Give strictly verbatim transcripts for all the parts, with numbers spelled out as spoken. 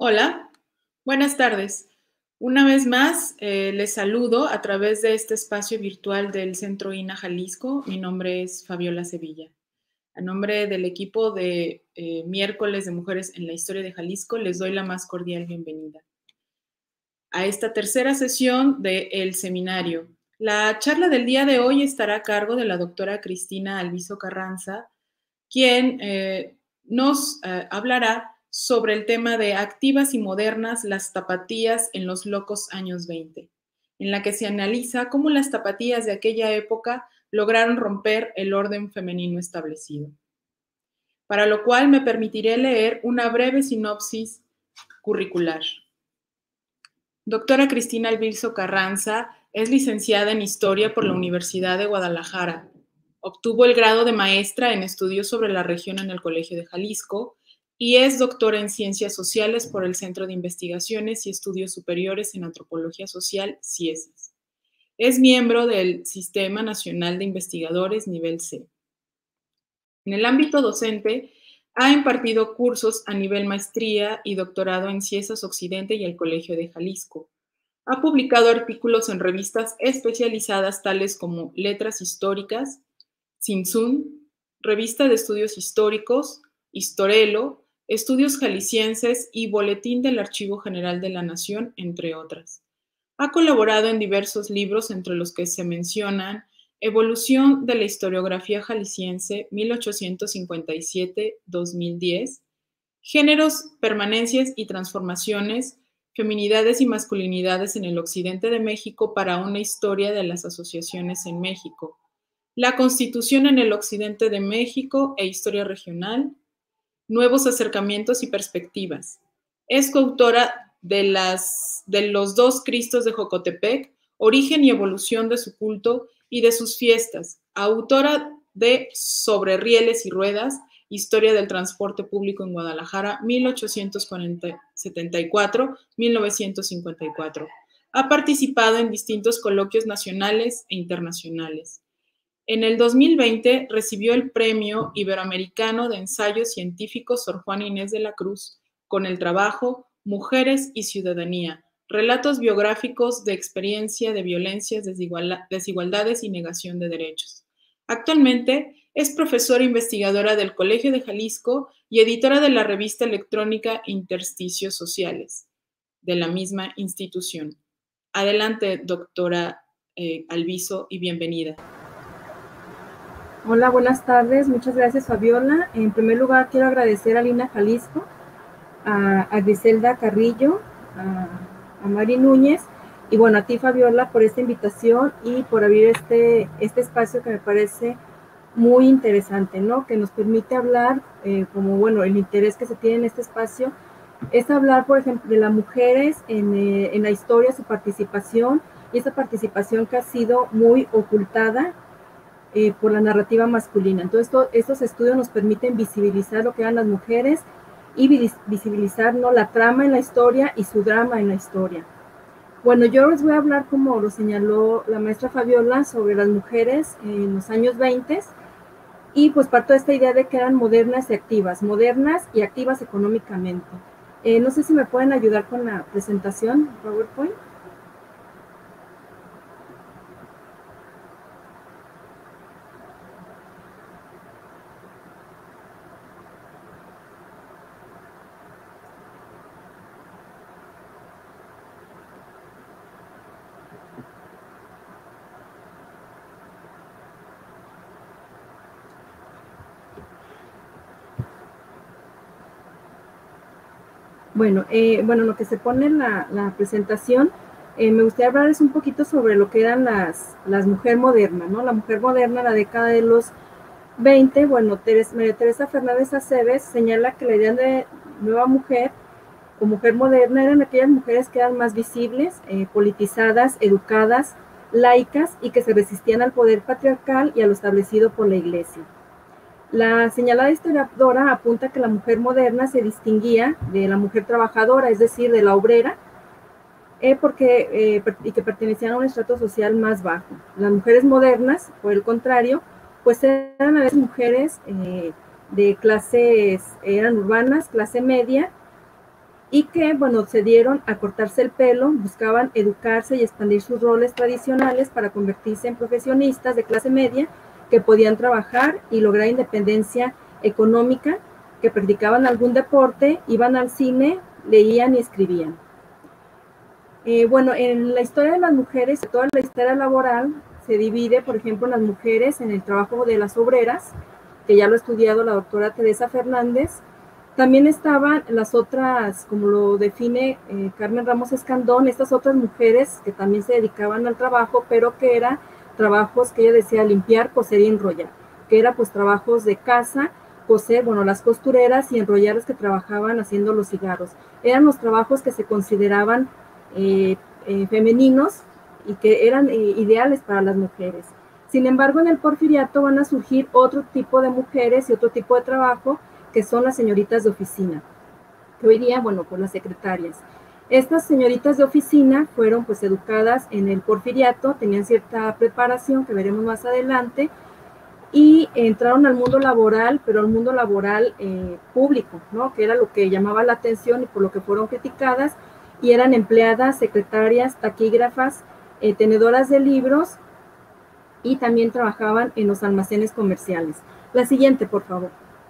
Hola, buenas tardes. Una vez más, eh, les saludo a través de este espacio virtual del Centro I N A Jalisco. Mi nombre es Fabiola Sevilla. A nombre del equipo de eh, Miércoles de Mujeres en la Historia de Jalisco, les doy la más cordial bienvenida a esta tercera sesión del seminario. La charla del día de hoy estará a cargo de la doctora Cristina Alviso Carranza, quien eh, nos eh, hablará sobre el tema de activas y modernas, las tapatías en los locos años veinte, en la que se analiza cómo las tapatías de aquella época lograron romper el orden femenino establecido. Para lo cual me permitiré leer una breve sinopsis curricular. Doctora Cristina Alviso Carranza es licenciada en Historia por la Universidad de Guadalajara. Obtuvo el grado de maestra en estudios sobre la región en el Colegio de Jalisco y es doctora en Ciencias Sociales por el Centro de Investigaciones y Estudios Superiores en Antropología Social, CIESAS. Es miembro del Sistema Nacional de Investigadores Nivel C. En el ámbito docente, ha impartido cursos a nivel maestría y doctorado en CIESAS Occidente y el Colegio de Jalisco. Ha publicado artículos en revistas especializadas tales como Letras Históricas, Sinsun, Revista de Estudios Históricos, Historelo, Estudios Jaliscienses y Boletín del Archivo General de la Nación, entre otras. Ha colaborado en diversos libros, entre los que se mencionan Evolución de la Historiografía Jalisciense, mil ochocientos cincuenta y siete a dos mil diez, Géneros, Permanencias y Transformaciones, Feminidades y Masculinidades en el Occidente de México para una historia de las asociaciones en México, La Constitución en el Occidente de México e Historia Regional, Nuevos Acercamientos y Perspectivas. Es coautora de, las, de Los Dos Cristos de Jocotepec, Origen y Evolución de su Culto y de sus Fiestas, autora de Sobre Rieles y Ruedas, Historia del Transporte Público en Guadalajara, mil ochocientos setenta y cuatro a mil novecientos cincuenta y cuatro. Ha participado en distintos coloquios nacionales e internacionales. En el dos mil veinte recibió el Premio Iberoamericano de Ensayo Científico Sor Juana Inés de la Cruz con el trabajo Mujeres y Ciudadanía, relatos biográficos de experiencia de violencias, desigualdades y negación de derechos. Actualmente es profesora investigadora del Colegio de Jalisco y editora de la revista electrónica Intersticios Sociales, de la misma institución. Adelante, doctora eh, Alviso, y bienvenida. Hola, buenas tardes. Muchas gracias, Fabiola. En primer lugar, quiero agradecer a I N A Jalisco, a, a Griselda Carrillo, a, a Mari Núñez, y bueno, a ti, Fabiola, por esta invitación y por abrir este, este espacio que me parece muy interesante, ¿no? Que nos permite hablar, eh, como, bueno, el interés que se tiene en este espacio es hablar, por ejemplo, de las mujeres en, eh, en la historia, su participación, y esa participación que ha sido muy ocultada Eh, por la narrativa masculina. Entonces, esto, estos estudios nos permiten visibilizar lo que eran las mujeres y visibilizar, ¿no?, la trama en la historia y su drama en la historia. Bueno, yo les voy a hablar, como lo señaló la maestra Fabiola, sobre las mujeres en los años veinte, y pues parto de esta idea de que eran modernas y activas, modernas y activas económicamente. Eh, no sé si me pueden ayudar con la presentación, PowerPoint. Bueno, eh, bueno, lo que se pone en la, la presentación, eh, me gustaría hablarles un poquito sobre lo que eran las, las mujeres modernas, ¿no? La mujer moderna en la década de los veinte, bueno, Teresa, María Teresa Fernández Aceves señala que la idea de nueva mujer o mujer moderna eran aquellas mujeres que eran más visibles, eh, politizadas, educadas, laicas y que se resistían al poder patriarcal y a lo establecido por la Iglesia. La señalada historiadora apunta que la mujer moderna se distinguía de la mujer trabajadora, es decir, de la obrera, eh, porque, eh, y que pertenecían a un estrato social más bajo. Las mujeres modernas, por el contrario, pues eran a veces mujeres eh, de clases, eran urbanas, clase media, y que, bueno, se dieron a cortarse el pelo, buscaban educarse y expandir sus roles tradicionales para convertirse en profesionistas de clase media que podían trabajar y lograr independencia económica, que practicaban algún deporte, iban al cine, leían y escribían. Eh, bueno, en la historia de las mujeres, toda la historia laboral se divide, por ejemplo, en las mujeres en el trabajo de las obreras, que ya lo ha estudiado la doctora Teresa Fernández. También estaban las otras, como lo define eh, Carmen Ramos Escandón, estas otras mujeres que también se dedicaban al trabajo, pero que eran trabajos que ella decía limpiar, coser y enrollar, que eran pues trabajos de casa, coser, bueno, las costureras y enrollar las que trabajaban haciendo los cigarros. Eran los trabajos que se consideraban eh, eh, femeninos y que eran eh, ideales para las mujeres. Sin embargo, en el Porfiriato van a surgir otro tipo de mujeres y otro tipo de trabajo, que son las señoritas de oficina, que hoy día, bueno, pues las secretarias. Estas señoritas de oficina fueron pues educadas en el Porfiriato, tenían cierta preparación que veremos más adelante, y entraron al mundo laboral, pero al mundo laboral eh, público, ¿no? Que era lo que llamaba la atención y por lo que fueron criticadas, y eran empleadas, secretarias, taquígrafas, eh, tenedoras de libros, y también trabajaban en los almacenes comerciales. La siguiente, por favor.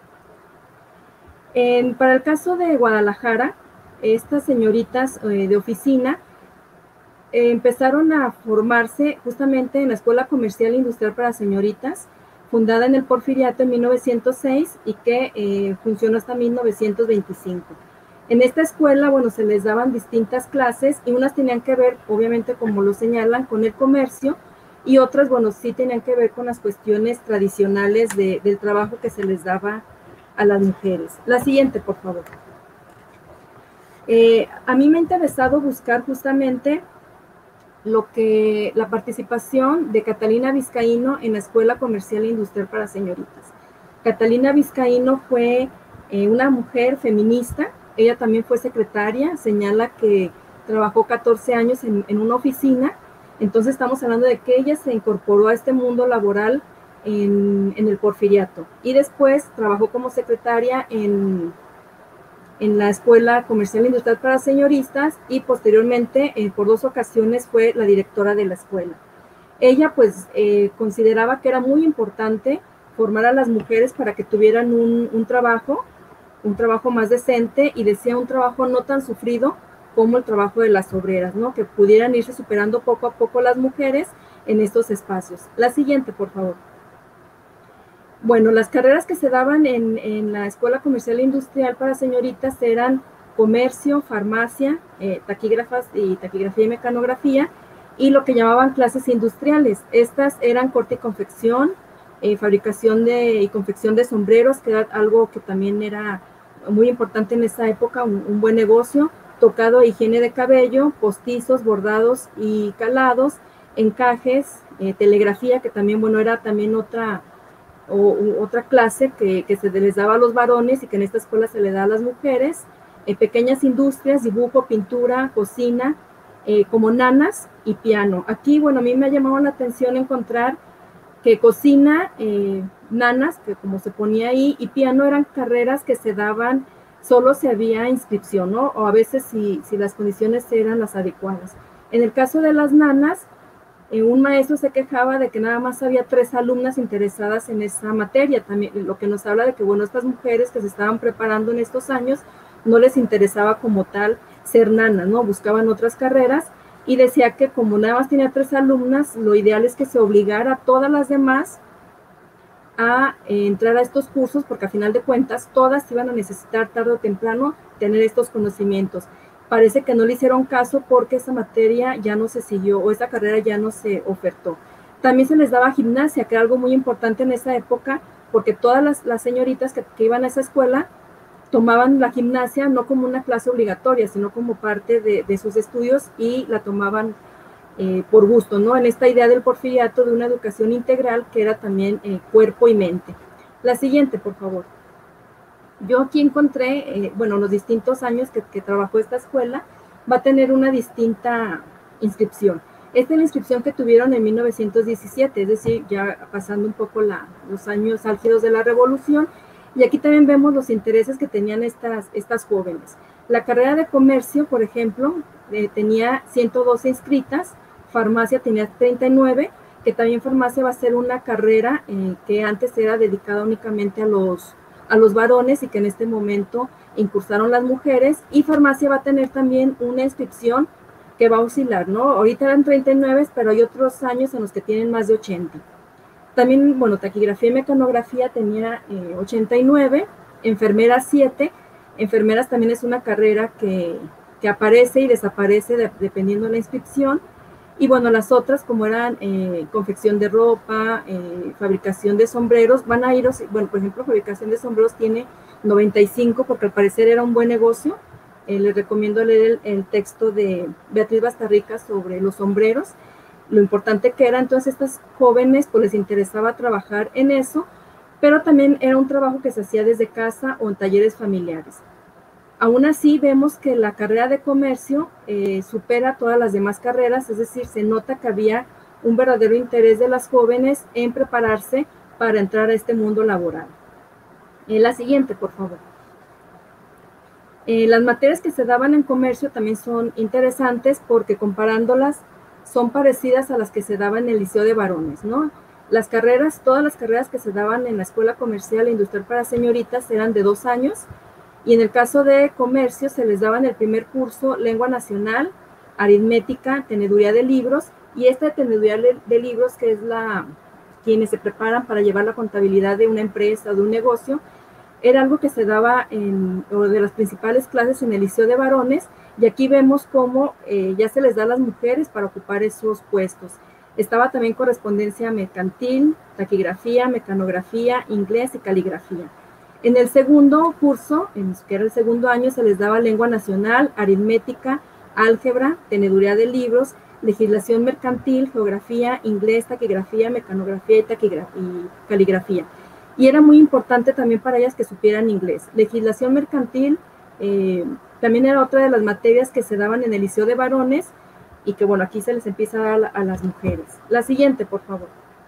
En, para el caso de Guadalajara, estas señoritas eh, de oficina eh, empezaron a formarse justamente en la Escuela Comercial e Industrial para Señoritas, fundada en el Porfiriato en mil novecientos seis y que eh, funcionó hasta mil novecientos veinticinco. En esta escuela, bueno, se les daban distintas clases y unas tenían que ver, obviamente, como lo señalan, con el comercio, y otras, bueno, sí tenían que ver con las cuestiones tradicionales de, del trabajo que se les daba a las mujeres. La siguiente, por favor. Eh, a mí me ha interesado buscar justamente lo que, la participación de Catalina Vizcaíno en la Escuela Comercial e Industrial para Señoritas. Catalina Vizcaíno fue eh, una mujer feminista, ella también fue secretaria, señala que trabajó catorce años en, en una oficina, entonces estamos hablando de que ella se incorporó a este mundo laboral En, en el Porfiriato, y después trabajó como secretaria en, en la Escuela Comercial e Industrial para Señoristas, y posteriormente eh, por dos ocasiones fue la directora de la escuela. Ella pues eh, consideraba que era muy importante formar a las mujeres para que tuvieran un, un trabajo, un trabajo más decente, y decía un trabajo no tan sufrido como el trabajo de las obreras, ¿no? Que pudieran irse superando poco a poco las mujeres en estos espacios. La siguiente, por favor. Bueno, las carreras que se daban en, en la Escuela Comercial e Industrial para Señoritas eran comercio, farmacia, eh, taquígrafas y taquigrafía y mecanografía, y lo que llamaban clases industriales. Estas eran corte y confección, eh, fabricación de, y confección de sombreros, que era algo que también era muy importante en esa época, un, un buen negocio, tocado e higiene de cabello, postizos, bordados y calados, encajes, eh, telegrafía, que también, bueno, era también otra... o u, otra clase que, que se les daba a los varones y que en esta escuela se le da a las mujeres, eh, pequeñas industrias, dibujo, pintura, cocina, eh, como nanas y piano. Aquí, bueno, a mí me ha llamado la atención encontrar que cocina, eh, nanas, que como se ponía ahí, y piano eran carreras que se daban solo si había inscripción, ¿no? O a veces si, si las condiciones eran las adecuadas. En el caso de las nanas, Eh, un maestro se quejaba de que nada más había tres alumnas interesadas en esa materia, también, lo que nos habla de que, bueno, estas mujeres que se estaban preparando en estos años no les interesaba como tal ser nanas, ¿no? Buscaban otras carreras, y decía que como nada más tenía tres alumnas, lo ideal es que se obligara a todas las demás a eh, entrar a estos cursos, porque a final de cuentas todas iban a necesitar tarde o temprano tener estos conocimientos. Parece que no le hicieron caso porque esa materia ya no se siguió, o esa carrera ya no se ofertó. También se les daba gimnasia, que era algo muy importante en esa época, porque todas las, las señoritas que, que iban a esa escuela tomaban la gimnasia no como una clase obligatoria, sino como parte de, de sus estudios, y la tomaban eh, por gusto, ¿no? En esta idea del Porfiriato de una educación integral que era también eh, cuerpo y mente. La siguiente, por favor. Yo aquí encontré, eh, bueno, los distintos años que, que trabajó esta escuela, va a tener una distinta inscripción. Esta es la inscripción que tuvieron en mil novecientos diecisiete, es decir, ya pasando un poco la, los años álgidos de la Revolución, y aquí también vemos los intereses que tenían estas, estas jóvenes. La carrera de comercio, por ejemplo, eh, tenía ciento doce inscritas, farmacia tenía treinta y nueve, que también farmacia va a ser una carrera eh, que antes era dedicada únicamente a los, a los varones y que en este momento incursaron las mujeres, y farmacia va a tener también una inscripción que va a oscilar, ¿no? Ahorita eran treinta y nueve, pero hay otros años en los que tienen más de ochenta. También, bueno, taquigrafía y mecanografía tenía eh, ochenta y nueve, enfermeras siete. Enfermeras también es una carrera que, que aparece y desaparece de, dependiendo de la inscripción. Y bueno, las otras, como eran eh, confección de ropa, eh, fabricación de sombreros, van a ir, bueno, por ejemplo, fabricación de sombreros tiene noventa y cinco, porque al parecer era un buen negocio. Eh, les recomiendo leer el, el texto de Beatriz Bastarrica sobre los sombreros, lo importante que era. Entonces estas jóvenes pues les interesaba trabajar en eso, pero también era un trabajo que se hacía desde casa o en talleres familiares. Aún así vemos que la carrera de comercio eh, supera todas las demás carreras, es decir, se nota que había un verdadero interés de las jóvenes en prepararse para entrar a este mundo laboral. Eh, la siguiente, por favor. Eh, las materias que se daban en comercio también son interesantes porque comparándolas son parecidas a las que se daban en el Liceo de Varones, ¿no? Las carreras, todas las carreras que se daban en la Escuela Comercial e Industrial para Señoritas eran de dos años, y en el caso de comercio se les daba en el primer curso lengua nacional, aritmética, teneduría de libros, y esta teneduría de libros, que es la quienes se preparan para llevar la contabilidad de una empresa o de un negocio, era algo que se daba en, o de las principales clases en el Liceo de Varones, y aquí vemos cómo eh, ya se les da a las mujeres para ocupar esos puestos. Estaba también correspondencia mercantil, taquigrafía, mecanografía, inglés y caligrafía. En el segundo curso, en que era el segundo año, se les daba lengua nacional, aritmética, álgebra, teneduría de libros, legislación mercantil, geografía, inglés, taquigrafía, mecanografía y, taquigra y caligrafía. Y era muy importante también para ellas que supieran inglés. Legislación mercantil eh, también era otra de las materias que se daban en el Liceo de Varones, y que bueno, aquí se les empieza a dar a, a las mujeres. La siguiente, por favor.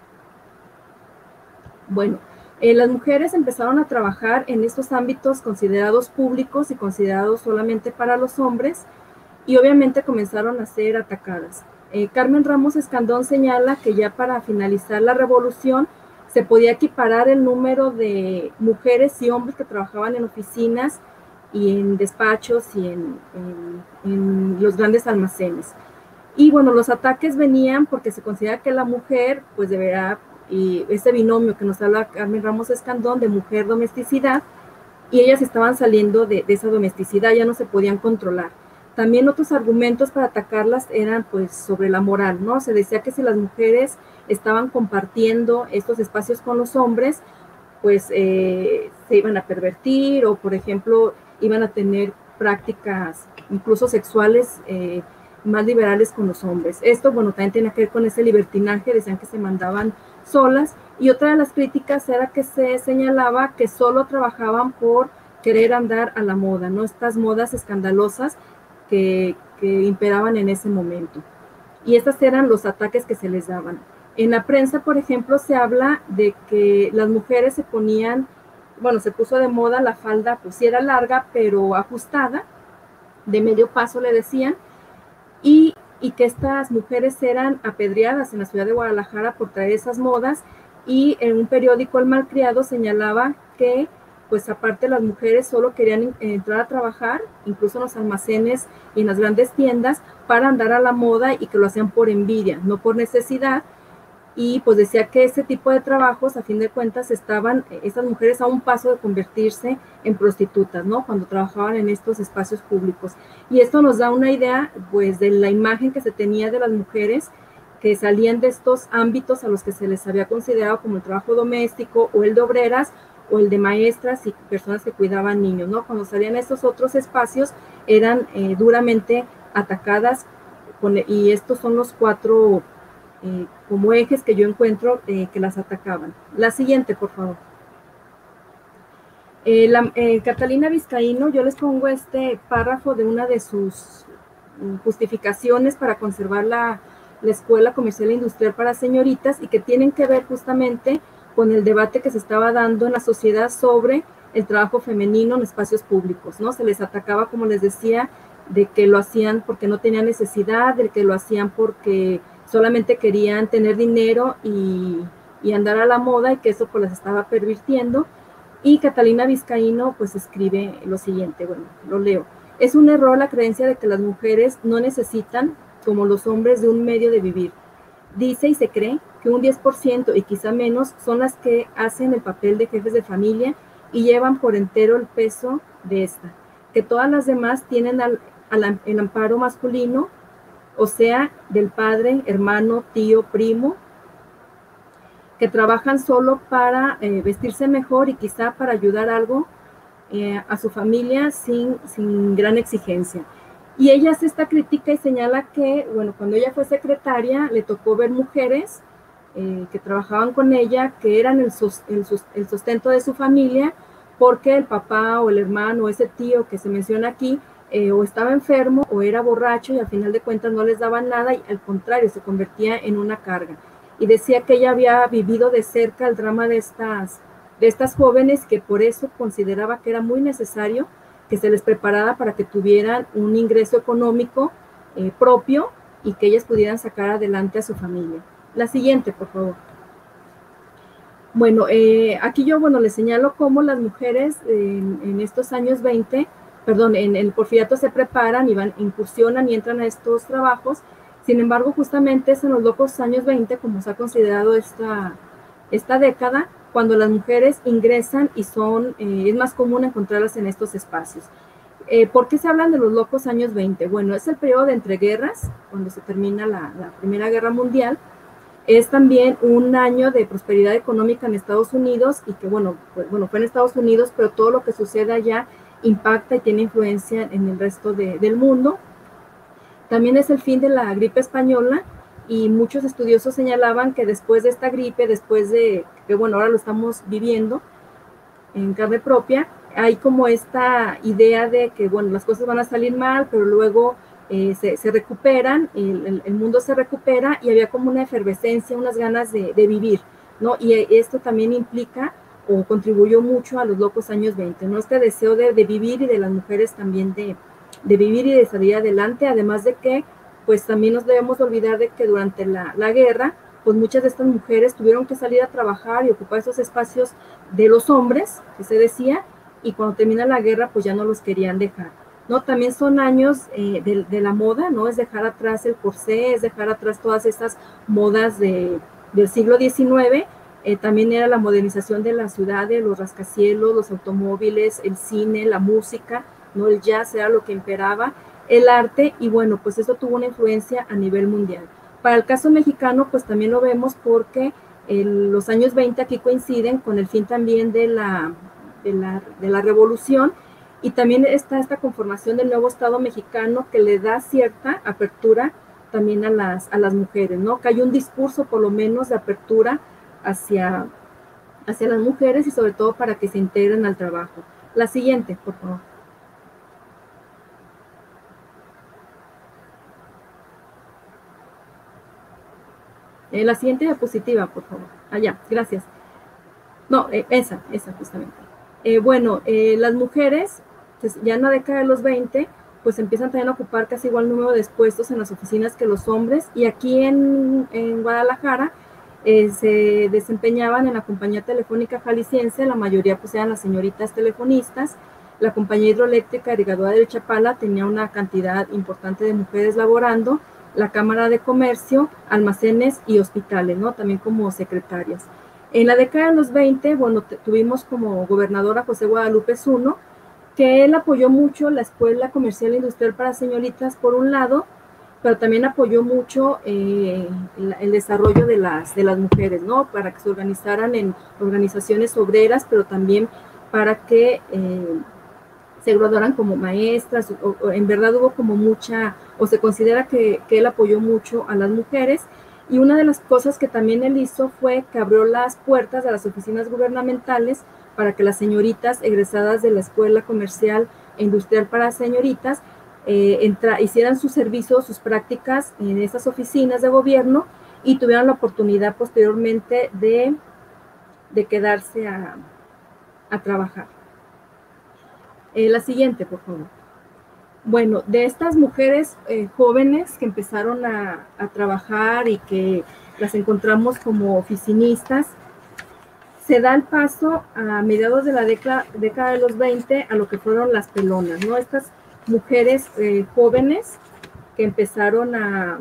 Bueno, eh, las mujeres empezaron a trabajar en estos ámbitos considerados públicos y considerados solamente para los hombres, y obviamente comenzaron a ser atacadas. Eh, Carmen Ramos Escandón señala que ya para finalizar la revolución se podía equiparar el número de mujeres y hombres que trabajaban en oficinas y en despachos y en, en, en los grandes almacenes. Y bueno, los ataques venían porque se considera que la mujer pues deberá, y ese binomio que nos habla Carmen Ramos Escandón de mujer-domesticidad, y ellas estaban saliendo de, de esa domesticidad, ya no se podían controlar. También otros argumentos para atacarlas eran pues sobre la moral, ¿no? Se decía que si las mujeres estaban compartiendo estos espacios con los hombres, pues eh, se iban a pervertir, o por ejemplo iban a tener prácticas incluso sexuales eh, más liberales con los hombres. Esto, bueno, también tenía que ver con ese libertinaje, decían que se mandaban solas, y otra de las críticas era que se señalaba que solo trabajaban por querer andar a la moda, ¿no? Estas modas escandalosas que, que imperaban en ese momento. Y estos eran los ataques que se les daban. En la prensa, por ejemplo, se habla de que las mujeres se ponían, bueno, se puso de moda la falda, pues sí era larga, pero ajustada, de medio paso le decían, y, y que estas mujeres eran apedreadas en la ciudad de Guadalajara por traer esas modas, y en un periódico El Malcriado señalaba que pues aparte las mujeres solo querían entrar a trabajar, incluso en los almacenes y en las grandes tiendas, para andar a la moda, y que lo hacían por envidia, no por necesidad. Y pues decía que ese tipo de trabajos, a fin de cuentas, estaban esas mujeres a un paso de convertirse en prostitutas, ¿no? Cuando trabajaban en estos espacios públicos. Y esto nos da una idea, pues, de la imagen que se tenía de las mujeres que salían de estos ámbitos a los que se les había considerado como el trabajo doméstico, o el de obreras, o el de maestras y personas que cuidaban niños, ¿no? Cuando salían a estos otros espacios, eran eh, duramente atacadas, con, y estos son los cuatro Eh, como ejes que yo encuentro eh, que las atacaban. La siguiente, por favor. Eh, la, eh, Catalina Vizcaíno, yo les pongo este párrafo de una de sus justificaciones para conservar la, la Escuela Comercial e Industrial para Señoritas, y que tienen que ver justamente con el debate que se estaba dando en la sociedad sobre el trabajo femenino en espacios públicos, ¿no? Se les atacaba, como les decía, de que lo hacían porque no tenían necesidad, de que lo hacían porque solamente querían tener dinero y, y andar a la moda, y que eso pues las estaba pervirtiendo. Y Catalina Vizcaíno pues escribe lo siguiente, bueno, lo leo. Es un error la creencia de que las mujeres no necesitan, como los hombres, de un medio de vivir. Dice y se cree que un diez por ciento y quizá menos son las que hacen el papel de jefes de familia y llevan por entero el peso de esta, que todas las demás tienen al, al, el amparo masculino, o sea, del padre, hermano, tío, primo, que trabajan solo para eh, vestirse mejor y quizá para ayudar algo eh, a su familia sin, sin gran exigencia. Y ella hace esta crítica y señala que, bueno, cuando ella fue secretaria, le tocó ver mujeres eh, que trabajaban con ella, que eran el, sus, el, sus, el sustento de su familia, porque el papá o el hermano o ese tío que se menciona aquí, eh, o estaba enfermo o era borracho y al final de cuentas no les daban nada, y al contrario, se convertía en una carga. Y decía que ella había vivido de cerca el drama de estas, de estas jóvenes, que por eso consideraba que era muy necesario que se les preparara para que tuvieran un ingreso económico eh, propio y que ellas pudieran sacar adelante a su familia. La siguiente, por favor. Bueno, eh, aquí yo, bueno, les señalo cómo las mujeres en, en estos años veinte, perdón, en el Porfiriato se preparan y van, incursionan y entran a estos trabajos. Sin embargo, justamente es en los locos años veinte, como se ha considerado esta, esta década, cuando las mujeres ingresan y son, eh, es más común encontrarlas en estos espacios. Eh, ¿Por qué se hablan de los locos años veinte? Bueno, es el periodo de entreguerras, cuando se termina la, la Primera Guerra Mundial. Es también un año de prosperidad económica en Estados Unidos, y que, bueno, pues, bueno, fue en Estados Unidos, pero todo lo que sucede allá impacta y tiene influencia en el resto de, del mundo. También es el fin de la gripe española, y muchos estudiosos señalaban que después de esta gripe, después de que, bueno, ahora lo estamos viviendo en carne propia, hay como esta idea de que, bueno, las cosas van a salir mal, pero luego eh, se, se recuperan, el, el mundo se recupera, y había como una efervescencia, unas ganas de, de vivir, ¿no? Y esto también implica o contribuyó mucho a los locos años veinte, ¿no? Este deseo de, de vivir, y de las mujeres también de, de vivir y de salir adelante, además de que, pues también nos debemos olvidar de que durante la, la guerra, pues muchas de estas mujeres tuvieron que salir a trabajar y ocupar esos espacios de los hombres, que se decía, y cuando termina la guerra, pues ya no los querían dejar, ¿no? También son años eh, de, de la moda, ¿no? Es dejar atrás el corsé, es dejar atrás todas estas modas de, del siglo diecinueve. Eh, también era la modernización de la ciudad, de los rascacielos, los automóviles, el cine, la música, ¿no? El jazz era lo que imperaba, el arte, y bueno, pues eso tuvo una influencia a nivel mundial. Para el caso mexicano, pues también lo vemos porque el, los años veinte aquí coinciden con el fin también de la, de la, de la revolución, y también está esta conformación del nuevo Estado mexicano, que le da cierta apertura también a las, a las mujeres, ¿no? Que hay un discurso por lo menos de apertura hacia, hacia las mujeres, y sobre todo para que se integren al trabajo. La siguiente, por favor. Eh, la siguiente diapositiva, por favor. Allá, ah, gracias. No, eh, esa, esa justamente. Eh, bueno, eh, las mujeres, pues, ya en la década de los veinte, pues empiezan también a ocupar casi igual número de puestos en las oficinas que los hombres, y aquí en, en Guadalajara eh, se desempeñaban en la compañía telefónica jalisciense, la mayoría pues eran las señoritas telefonistas. La compañía hidroeléctrica irrigadora del Chapala tenía una cantidad importante de mujeres laborando, la Cámara de Comercio, almacenes y hospitales, ¿no? También como secretarias. En la década de los veinte, bueno, tuvimos como gobernadora José Guadalupe Zuno, que él apoyó mucho la Escuela Comercial e Industrial para Señoritas, por un lado, pero también apoyó mucho eh, el, el desarrollo de las, de las mujeres, ¿no? Para que se organizaran en organizaciones obreras, pero también para que eh, se graduaran como maestras, o, o en verdad hubo como mucha, o se considera que, que él apoyó mucho a las mujeres. Y una de las cosas que también él hizo fue que abrió las puertas de las oficinas gubernamentales para que las señoritas egresadas de la Escuela Comercial e Industrial para Señoritas eh, entra, hicieran sus servicios, sus prácticas en esas oficinas de gobierno, y tuvieran la oportunidad posteriormente de, de quedarse a, a trabajar. Eh, la siguiente, por favor. Bueno, de estas mujeres eh, jóvenes que empezaron a, a trabajar y que las encontramos como oficinistas, se da el paso a mediados de la década, década de los veinte a lo que fueron las pelonas, ¿no? Estas mujeres eh, jóvenes que empezaron a,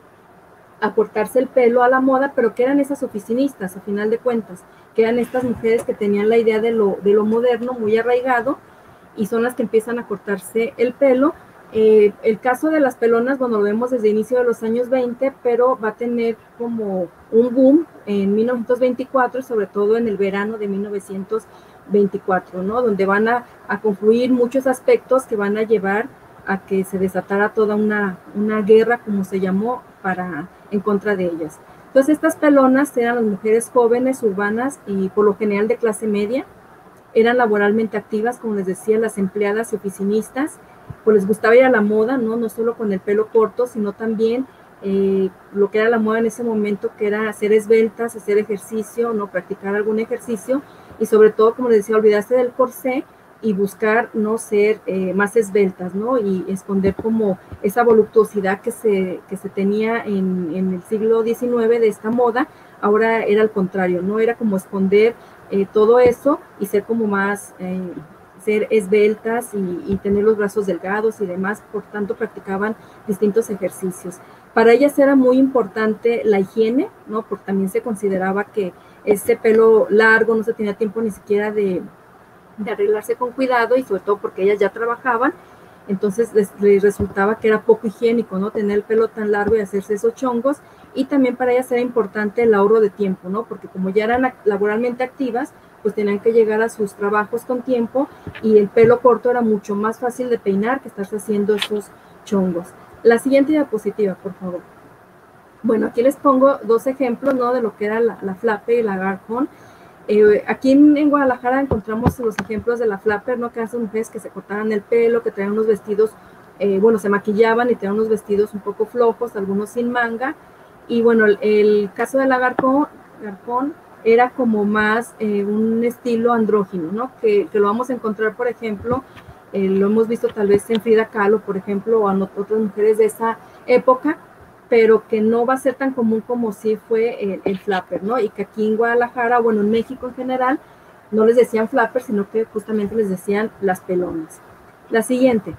a cortarse el pelo a la moda, pero que eran esas oficinistas, a final de cuentas, que eran estas mujeres que tenían la idea de lo, de lo moderno muy arraigado, y son las que empiezan a cortarse el pelo. Eh, el caso de las pelonas, bueno, lo vemos desde el inicio de los años veinte, pero va a tener como un boom en mil novecientos veinticuatro, sobre todo en el verano de mil novecientos veinticuatro, ¿no? Donde van a, a confluir muchos aspectos que van a llevar a que se desatara toda una, una guerra, como se llamó, para, en contra de ellas. Entonces, estas pelonas eran las mujeres jóvenes, urbanas y por lo general de clase media. Eran laboralmente activas, como les decía, las empleadas y oficinistas, pues les gustaba ir a la moda, ¿no? No solo con el pelo corto, sino también eh, lo que era la moda en ese momento, que era hacer esbeltas, hacer ejercicio, no practicar algún ejercicio, y sobre todo, como les decía, olvidarse del corsé y buscar no ser eh, más esbeltas, ¿no? Y esconder como esa voluptuosidad que se, que se tenía en, en el siglo diecinueve de esta moda. Ahora era al contrario, ¿no? Era como esconder eh, todo eso y ser como más, eh, ser esbeltas y, y tener los brazos delgados y demás, por tanto practicaban distintos ejercicios. Para ellas era muy importante la higiene, ¿no? Porque también se consideraba que ese pelo largo no se tenía tiempo ni siquiera de, de arreglarse con cuidado, y sobre todo porque ellas ya trabajaban, entonces les, les resultaba que era poco higiénico, ¿no? Tener el pelo tan largo y hacerse esos chongos. Y también para ellas era importante el ahorro de tiempo, ¿no? Porque como ya eran laboralmente activas, pues tenían que llegar a sus trabajos con tiempo, y el pelo corto era mucho más fácil de peinar que estarse haciendo esos chongos. La siguiente diapositiva, por favor. Bueno, aquí les pongo dos ejemplos, ¿no? De lo que era la, la flapper y la garcon. Eh, aquí en, en Guadalajara encontramos los ejemplos de la flapper, ¿no? Que eran mujeres que se cortaban el pelo, que traían unos vestidos, eh, bueno, se maquillaban y tenían unos vestidos un poco flojos, algunos sin manga. Y bueno, el, el caso de la garcon, garcon era como más eh, un estilo andrógino, ¿no? Que, que lo vamos a encontrar, por ejemplo, eh, lo hemos visto tal vez en Frida Kahlo, por ejemplo, o en otras mujeres de esa época, pero que no va a ser tan común como sí fue el, el flapper, ¿no? Y que aquí en Guadalajara, bueno, en México en general, no les decían flapper, sino que justamente les decían las pelonas. La siguiente.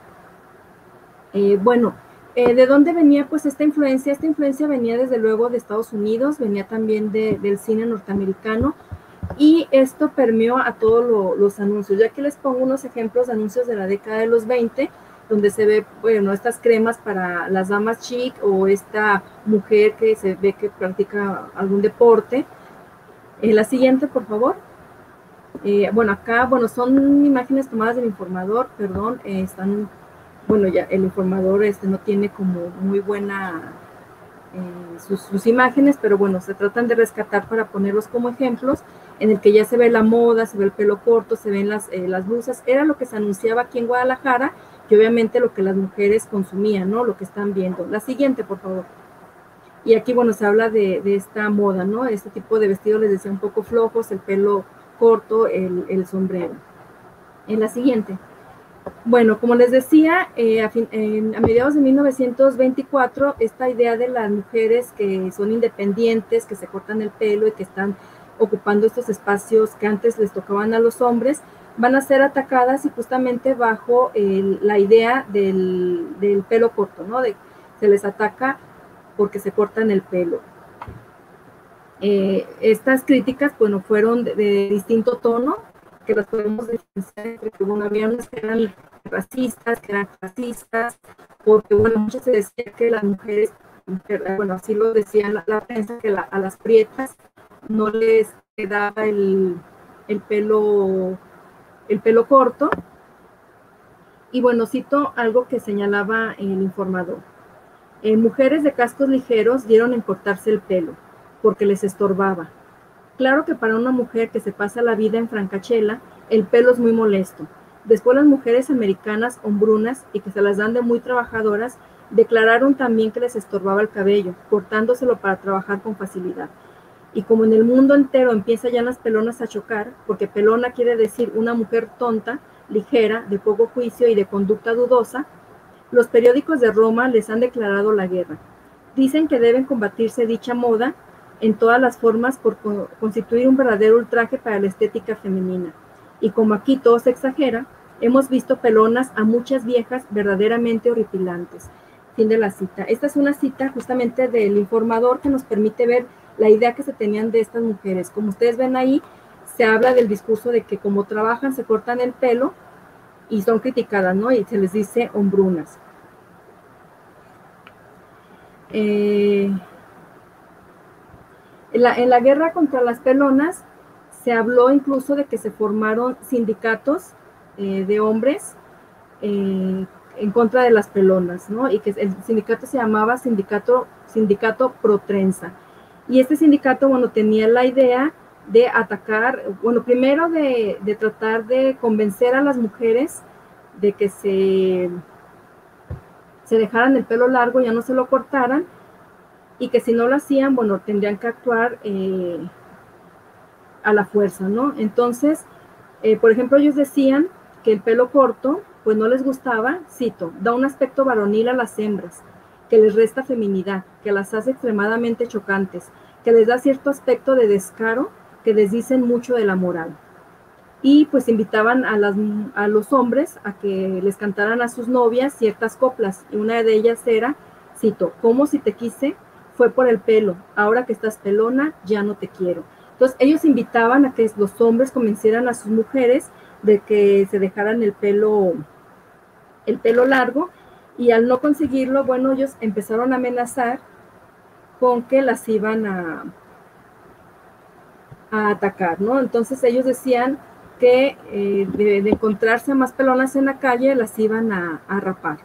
Eh, bueno, eh, ¿de dónde venía pues esta influencia? Esta influencia venía desde luego de Estados Unidos, venía también de, del cine norteamericano, y esto permeó a todos lo, los anuncios. Ya que les pongo unos ejemplos de anuncios de la década de los veinte, donde se ve, bueno, estas cremas para las damas chic, o esta mujer que se ve que practica algún deporte. Eh, la siguiente, por favor. Eh, bueno, acá, bueno, son imágenes tomadas del informador, perdón, eh, están, bueno, ya el informador este no tiene como muy buena eh, sus, sus imágenes, pero bueno, se tratan de rescatar para ponerlos como ejemplos, en el que ya se ve la moda, se ve el pelo corto, se ven las, eh, las blusas. Era lo que se anunciaba aquí en Guadalajara, y obviamente lo que las mujeres consumían, ¿no? Lo que están viendo. La siguiente, por favor. Y aquí, bueno, se habla de, de esta moda, ¿no? Este tipo de vestidos, les decía, un poco flojos, el pelo corto, el, el sombrero. En la siguiente. Bueno, como les decía, eh, a, fin, eh, a mediados de mil novecientos veinticuatro, esta idea de las mujeres que son independientes, que se cortan el pelo y que están ocupando estos espacios que antes les tocaban a los hombres, van a ser atacadas, y justamente bajo el, la idea del, del pelo corto, ¿no? De, se les ataca porque se cortan el pelo. Eh, estas críticas, bueno, fueron de, de distinto tono, que las podemos diferenciar, porque bueno, había unas que eran racistas, que eran clasistas, porque bueno, muchas se decía que las mujeres, bueno, así lo decían la, la prensa, que la, a las prietas no les quedaba el, el pelo el pelo corto. Y bueno, cito algo que señalaba el informador. Eh, mujeres de cascos ligeros dieron en cortarse el pelo, porque les estorbaba. Claro que para una mujer que se pasa la vida en Francachela, el pelo es muy molesto. Después las mujeres americanas hombrunas, y que se las dan de muy trabajadoras, declararon también que les estorbaba el cabello, cortándoselo para trabajar con facilidad. Y como en el mundo entero empieza ya las pelonas a chocar, porque pelona quiere decir una mujer tonta, ligera, de poco juicio y de conducta dudosa, los periódicos de Roma les han declarado la guerra. Dicen que deben combatirse dicha moda en todas las formas por constituir un verdadero ultraje para la estética femenina. Y como aquí todo se exagera, hemos visto pelonas a muchas viejas verdaderamente horripilantes. Fin de la cita. Esta es una cita justamente del informador que nos permite ver la idea que se tenían de estas mujeres. Como ustedes ven ahí, se habla del discurso de que como trabajan se cortan el pelo y son criticadas, ¿no? Y se les dice hombrunas. Eh, en, la, en la guerra contra las pelonas se habló incluso de que se formaron sindicatos eh, de hombres eh, en contra de las pelonas, ¿no? Y que el sindicato se llamaba Sindicato, sindicato Pro Trenza. Y este sindicato, bueno, tenía la idea de atacar, bueno, primero de, de tratar de convencer a las mujeres de que se, se dejaran el pelo largo, ya no se lo cortaran, y que si no lo hacían, bueno, tendrían que actuar eh, a la fuerza, ¿no? Entonces, eh, por ejemplo, ellos decían que el pelo corto, pues no les gustaba, cito, da un aspecto varonil a las hembras, que les resta feminidad, que las hace extremadamente chocantes, que les da cierto aspecto de descaro, que les dicen mucho de la moral. Y pues invitaban a, las, a los hombres a que les cantaran a sus novias ciertas coplas, y una de ellas era, cito, como si te quise, fue por el pelo, ahora que estás pelona, ya no te quiero. Entonces ellos invitaban a que los hombres convencieran a sus mujeres de que se dejaran el pelo, el pelo largo, y al no conseguirlo, bueno, ellos empezaron a amenazar con que las iban a, a atacar, ¿no? Entonces ellos decían que eh, de, de encontrarse más pelonas en la calle, las iban a, a rapar.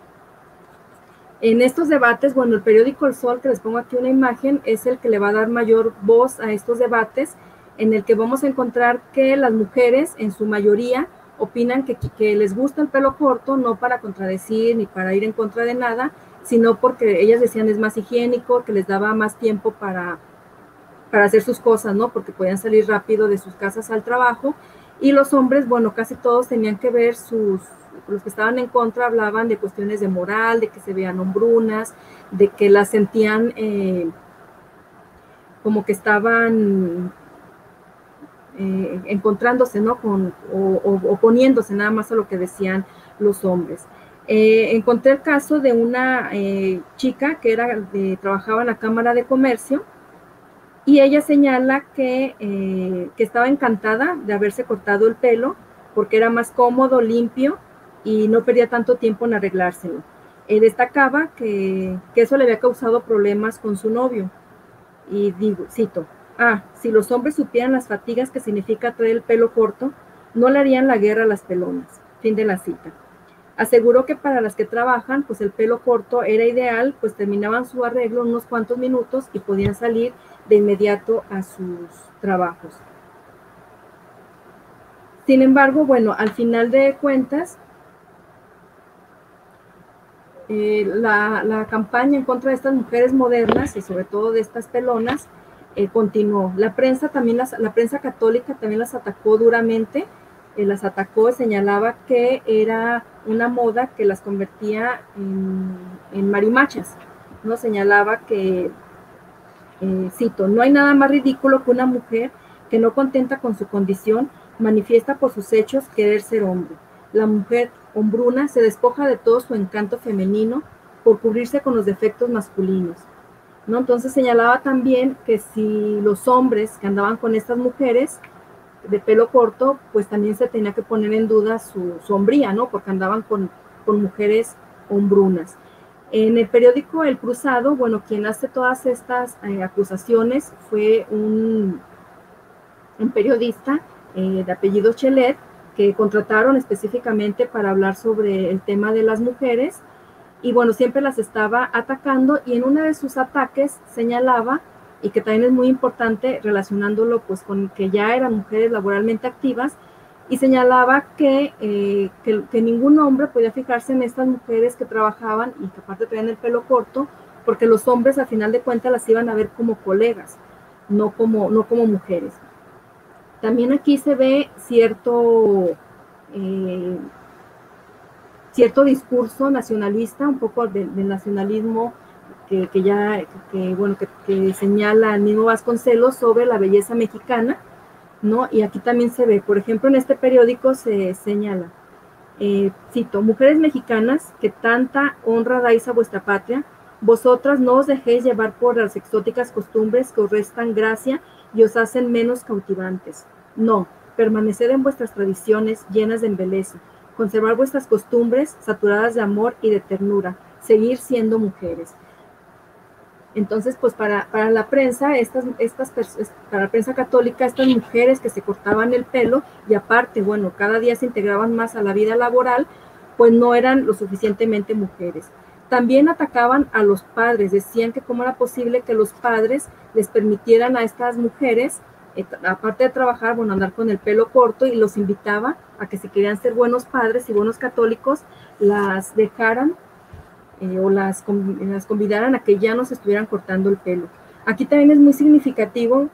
En estos debates, bueno, el periódico El Sol, que les pongo aquí una imagen, es el que le va a dar mayor voz a estos debates, en el que vamos a encontrar que las mujeres, en su mayoría, opinan que, que les gusta el pelo corto, no para contradecir ni para ir en contra de nada, sino porque ellas decían es más higiénico, que les daba más tiempo para, para hacer sus cosas, ¿no? Porque podían salir rápido de sus casas al trabajo. Y los hombres, bueno, casi todos tenían que ver sus, los que estaban en contra hablaban de cuestiones de moral, de que se veían hombrunas, de que las sentían eh, como que estaban eh, encontrándose, ¿no? Con, o, o oponiéndose nada más a lo que decían los hombres. Eh, encontré el caso de una eh, chica que era de, trabajaba en la Cámara de Comercio, y ella señala que, eh, que estaba encantada de haberse cortado el pelo porque era más cómodo, limpio y no perdía tanto tiempo en arreglárselo. Eh, destacaba que, que eso le había causado problemas con su novio. Y digo, cito, ah, si los hombres supieran las fatigas que significa traer el pelo corto, no le harían la guerra a las pelonas. Fin de la cita. Aseguró que para las que trabajan, pues el pelo corto era ideal, pues terminaban su arreglo en unos cuantos minutos y podían salir de inmediato a sus trabajos. Sin embargo, bueno, al final de cuentas, eh, la, la campaña en contra de estas mujeres modernas y sobre todo de estas pelonas eh, continuó. La prensa también, las, la prensa católica también las atacó duramente, eh, las atacó y señalaba que era una moda que las convertía en, en marimachas, ¿no? Señalaba que Eh, cito, no hay nada más ridículo que una mujer que no contenta con su condición manifiesta por sus hechos querer ser hombre. La mujer hombruna se despoja de todo su encanto femenino por cubrirse con los defectos masculinos, ¿no? Entonces señalaba también que si los hombres que andaban con estas mujeres de pelo corto, pues también se tenía que poner en duda su, su hombría, ¿no? Porque andaban con, con mujeres hombrunas. En el periódico El Cruzado, bueno, quien hace todas estas eh, acusaciones fue un, un periodista eh, de apellido Chelet, que contrataron específicamente para hablar sobre el tema de las mujeres, y bueno, siempre las estaba atacando, y en uno de sus ataques señalaba, y que también es muy importante relacionándolo pues con que ya eran mujeres laboralmente activas, y señalaba que, eh, que, que ningún hombre podía fijarse en estas mujeres que trabajaban y que aparte traían el pelo corto, porque los hombres al final de cuentas las iban a ver como colegas, no como, no como mujeres. También aquí se ve cierto eh, cierto discurso nacionalista, un poco del de nacionalismo que, que ya, que, bueno, que, que señala el mismo Vasconcelos sobre la belleza mexicana, ¿no? Y aquí también se ve, por ejemplo, en este periódico se señala, eh, cito, mujeres mexicanas, que tanta honra dais a vuestra patria, vosotras no os dejéis llevar por las exóticas costumbres que os restan gracia y os hacen menos cautivantes. No, permaneced en vuestras tradiciones llenas de embelezo, conservar vuestras costumbres saturadas de amor y de ternura, seguir siendo mujeres. Entonces, pues para, para la prensa, estas, estas, para la prensa católica, estas mujeres que se cortaban el pelo y aparte, bueno, cada día se integraban más a la vida laboral, pues no eran lo suficientemente mujeres. También atacaban a los padres, decían que cómo era posible que los padres les permitieran a estas mujeres, eh, aparte de trabajar, bueno, andar con el pelo corto, y los invitaba a que si querían ser buenos padres y buenos católicos, las dejaran Eh, o las, las convidaran a que ya no se estuvieran cortando el pelo. Aquí también es muy significativo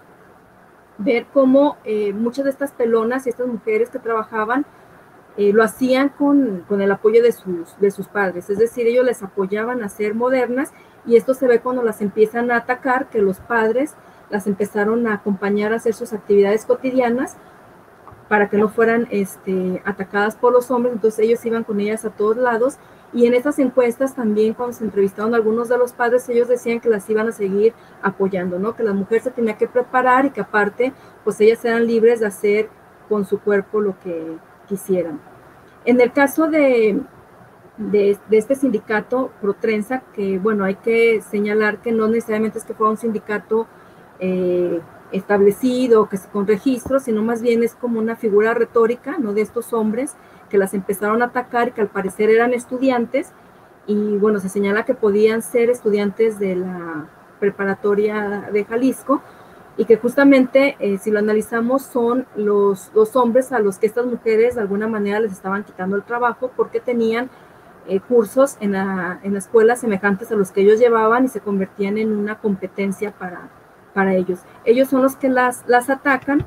ver cómo eh, muchas de estas pelonas y estas mujeres que trabajaban eh, lo hacían con, con el apoyo de sus, de sus padres, es decir, ellos les apoyaban a ser modernas, y esto se ve cuando las empiezan a atacar, que los padres las empezaron a acompañar a hacer sus actividades cotidianas para que no fueran este, atacadas por los hombres, entonces ellos iban con ellas a todos lados. Y en estas encuestas también, cuando se entrevistaron a algunos de los padres, ellos decían que las iban a seguir apoyando, ¿no? Que la mujer se tenía que preparar y que aparte, pues ellas eran libres de hacer con su cuerpo lo que quisieran. En el caso de, de, de este sindicato Protrensa, que bueno, hay que señalar que no necesariamente es que fuera un sindicato eh, establecido, que con registro, sino más bien es como una figura retórica, ¿no? De estos hombres que las empezaron a atacar y que al parecer eran estudiantes, y bueno, se señala que podían ser estudiantes de la preparatoria de Jalisco, y que justamente, eh, si lo analizamos, son los, los hombres a los que estas mujeres de alguna manera les estaban quitando el trabajo, porque tenían eh, cursos en la, en la escuela semejantes a los que ellos llevaban y se convertían en una competencia para, para ellos. Ellos son los que las, las atacan,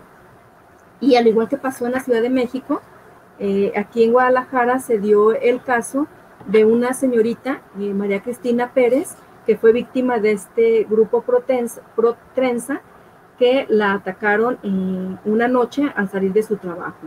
y al igual que pasó en la Ciudad de México, Eh, aquí en Guadalajara se dio el caso de una señorita, eh, María Cristina Pérez, que fue víctima de este grupo Protrensa, que la atacaron eh, una noche al salir de su trabajo.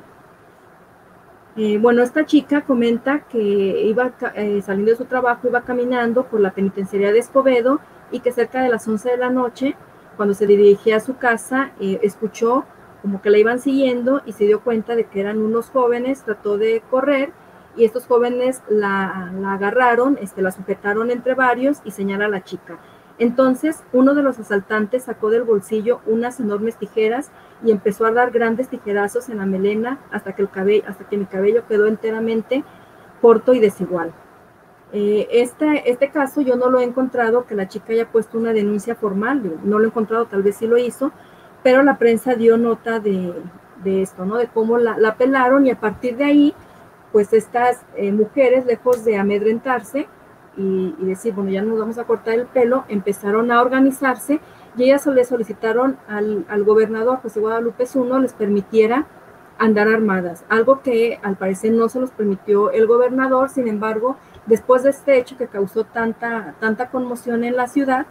Eh, bueno, esta chica comenta que iba eh, saliendo de su trabajo, iba caminando por la penitenciaría de Escobedo, y que cerca de las once de la noche, cuando se dirigía a su casa, eh, escuchó como que la iban siguiendo y se dio cuenta de que eran unos jóvenes, trató de correr y estos jóvenes la, la agarraron, este, la sujetaron entre varios y señala a la chica. Entonces, uno de los asaltantes sacó del bolsillo unas enormes tijeras y empezó a dar grandes tijerazos en la melena hasta que, el cabello, hasta que mi cabello quedó enteramente corto y desigual. Eh, este, este caso yo no lo he encontrado que la chica haya puesto una denuncia formal, no lo he encontrado, tal vez sí lo hizo, pero la prensa dio nota de, de esto, ¿no? De cómo la, la pelaron, y a partir de ahí, pues estas eh, mujeres, lejos de amedrentarse y, y decir, bueno, ya nos vamos a cortar el pelo, empezaron a organizarse, y ellas le solicitaron al, al gobernador José Guadalupe Zuno les permitiera andar armadas, algo que al parecer no se los permitió el gobernador. Sin embargo, después de este hecho que causó tanta, tanta conmoción en la ciudad,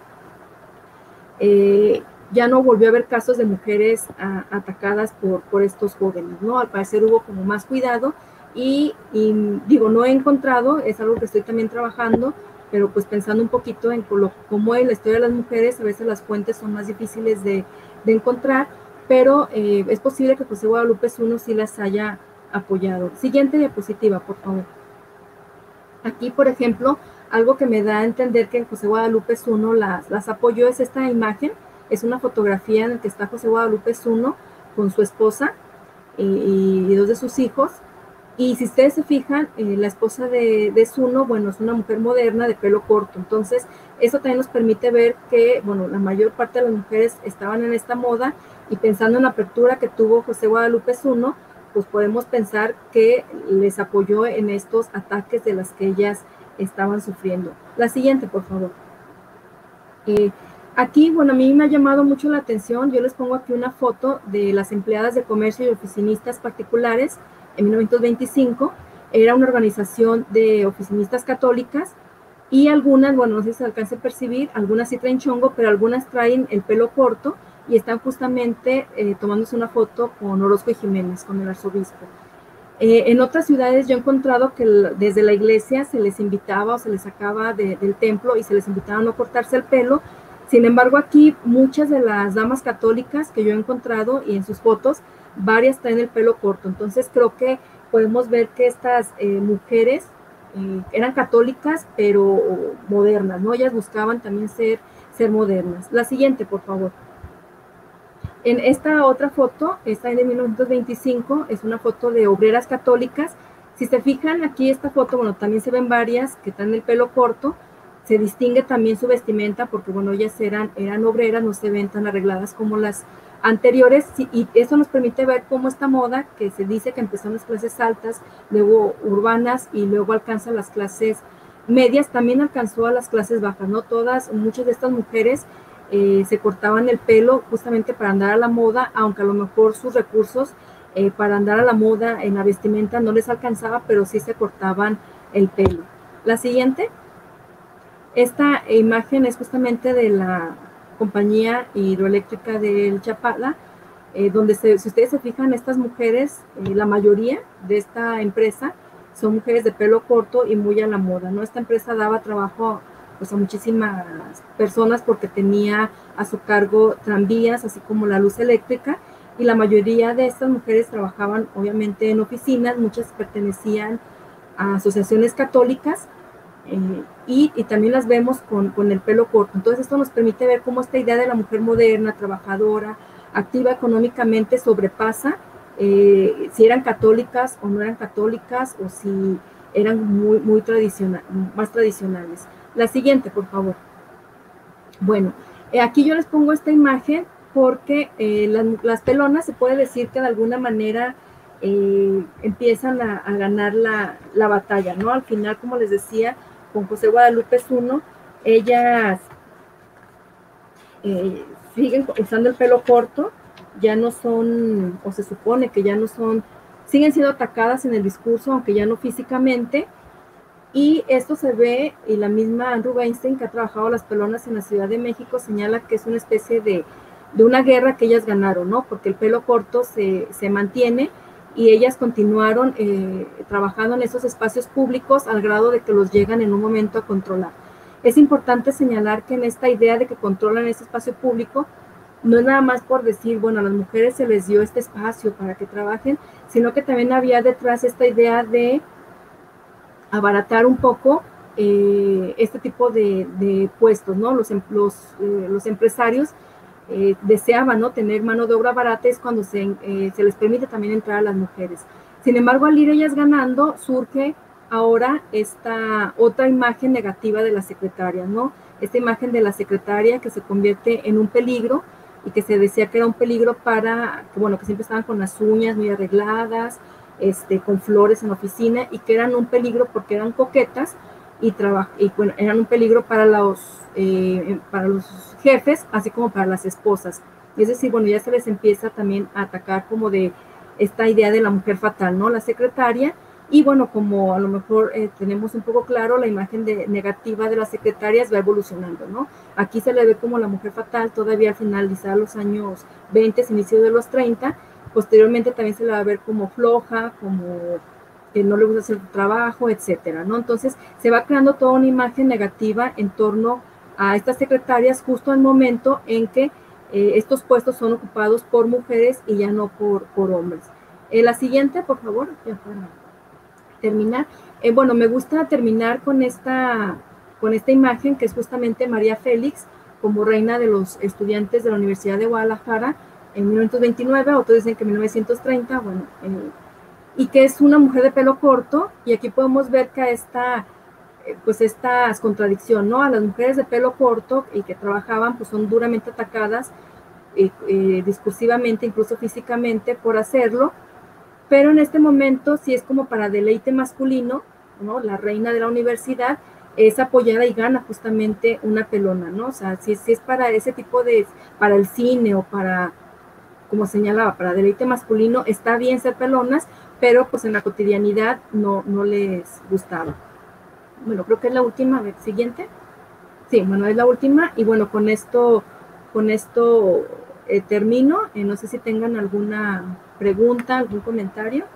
eh, ya no volvió a haber casos de mujeres a, atacadas por, por estos jóvenes, ¿no? Al parecer hubo como más cuidado, y, y digo, no he encontrado, es algo que estoy también trabajando, pero pues pensando un poquito en lo, cómo es la historia de las mujeres, a veces las fuentes son más difíciles de, de encontrar, pero eh, es posible que José Guadalupe Zuno sí las haya apoyado. Siguiente diapositiva, por favor. Aquí, por ejemplo, algo que me da a entender que José Guadalupe Zuno las, las apoyó es esta imagen. Es una fotografía en la que está José Guadalupe Zuno con su esposa eh, y dos de sus hijos. Y si ustedes se fijan, eh, la esposa de, de Zuno, bueno, es una mujer moderna de pelo corto. Entonces, eso también nos permite ver que, bueno, la mayor parte de las mujeres estaban en esta moda, y pensando en la apertura que tuvo José Guadalupe Zuno, pues podemos pensar que les apoyó en estos ataques de las que ellas estaban sufriendo. La siguiente, por favor. Eh, Aquí, bueno, a mí me ha llamado mucho la atención, yo les pongo aquí una foto de las empleadas de comercio y oficinistas particulares en mil novecientos veinticinco, era una organización de oficinistas católicas y algunas, bueno, no sé si se alcanza a percibir, algunas sí traen chongo, pero algunas traen el pelo corto y están justamente eh, tomándose una foto con Orozco y Jiménez, con el arzobispo. Eh, en otras ciudades yo he encontrado que el, desde la iglesia se les invitaba o se les sacaba de, del templo y se les invitaba a no cortarse el pelo. Sin embargo, aquí muchas de las damas católicas que yo he encontrado y en sus fotos, varias traen el pelo corto. Entonces creo que podemos ver que estas eh, mujeres eh, eran católicas, pero modernas, ¿no? Ellas buscaban también ser, ser modernas. La siguiente, por favor. En esta otra foto, esta es de mil novecientos veinticinco, es una foto de obreras católicas. Si se fijan aquí esta foto, bueno, también se ven varias que están el pelo corto. Se distingue también su vestimenta porque, bueno, ellas eran, eran obreras, no se ven tan arregladas como las anteriores, y eso nos permite ver cómo esta moda, que se dice que empezó en las clases altas, luego urbanas y luego alcanza las clases medias, también alcanzó a las clases bajas, ¿no? Todas, muchas de estas mujeres eh, se cortaban el pelo justamente para andar a la moda, aunque a lo mejor sus recursos eh, para andar a la moda en la vestimenta no les alcanzaba, pero sí se cortaban el pelo. La siguiente. Esta imagen es justamente de la compañía hidroeléctrica del Chapala, eh, donde se, si ustedes se fijan, estas mujeres, eh, la mayoría de esta empresa son mujeres de pelo corto y muy a la moda, ¿no? Esta empresa daba trabajo pues, a muchísimas personas porque tenía a su cargo tranvías, así como la luz eléctrica, y la mayoría de estas mujeres trabajaban obviamente en oficinas, muchas pertenecían a asociaciones católicas, Eh, y, y también las vemos con, con el pelo corto. Entonces esto nos permite ver cómo esta idea de la mujer moderna, trabajadora, activa económicamente sobrepasa eh, si eran católicas o no eran católicas o si eran muy, muy tradicional, más tradicionales. La siguiente, por favor. Bueno, eh, aquí yo les pongo esta imagen porque eh, las, las pelonas se puede decir que de alguna manera eh, empiezan a, a ganar la, la batalla, ¿no? Al final, como les decía, con José Guadalupe Zuno, ellas eh, siguen usando el pelo corto, ya no son, o se supone que ya no son, siguen siendo atacadas en el discurso, aunque ya no físicamente, y esto se ve, y la misma Anne Rubinstein, que ha trabajado las pelonas en la Ciudad de México, señala que es una especie de, de una guerra que ellas ganaron, ¿no? Porque el pelo corto se, se mantiene, y ellas continuaron eh, trabajando en esos espacios públicos al grado de que los llegan en un momento a controlar. Es importante señalar que en esta idea de que controlan ese espacio público, no es nada más por decir, bueno, a las mujeres se les dio este espacio para que trabajen, sino que también había detrás esta idea de abaratar un poco eh, este tipo de, de puestos, ¿no? Los, los, eh, los empresarios Eh, deseaban, ¿no? Tener mano de obra barata, es cuando se, eh, se les permite también entrar a las mujeres. Sin embargo, al ir ellas ganando, surge ahora esta otra imagen negativa de la secretaria, ¿no? Esta imagen de la secretaria que se convierte en un peligro y que se decía que era un peligro para, que, bueno, que siempre estaban con las uñas muy arregladas, este, con flores en la oficina, y que eran un peligro porque eran coquetas y, y bueno, eran un peligro para los, eh, para los jefes, así como para las esposas. Es decir, bueno, ya se les empieza también a atacar como de esta idea de la mujer fatal, ¿no? La secretaria, y bueno, como a lo mejor eh, tenemos un poco claro, la imagen de, negativa de las secretarias va evolucionando, ¿no? Aquí se le ve como la mujer fatal todavía al finalizar los años veinte, inicio de los treinta, posteriormente también se le va a ver como floja, como que no le gusta hacer trabajo, etcétera, ¿no? Entonces se va creando toda una imagen negativa en torno a estas secretarias justo al momento en que eh, estos puestos son ocupados por mujeres y ya no por, por hombres. Eh, la siguiente, por favor, ya para terminar. Eh, bueno, me gusta terminar con esta, con esta imagen que es justamente María Félix como reina de los estudiantes de la Universidad de Guadalajara en mil novecientos veintinueve, otros dicen que en mil novecientos treinta, bueno, eh, y que es una mujer de pelo corto, y aquí podemos ver que esta, pues esta contradicción, ¿no? A las mujeres de pelo corto y que trabajaban, pues son duramente atacadas eh, eh, discursivamente, incluso físicamente, por hacerlo, pero en este momento, si es como para deleite masculino, ¿no? La reina de la universidad es apoyada y gana justamente una pelona, ¿no? O sea, si, si es para ese tipo de, para el cine o para, como señalaba, para deleite masculino, está bien ser pelonas, pero pues en la cotidianidad no, no les gustaba. Bueno, creo que es la última, siguiente. Sí, bueno, es la última, y bueno, con esto, con esto eh, termino. Eh, no sé si tengan alguna pregunta, algún comentario.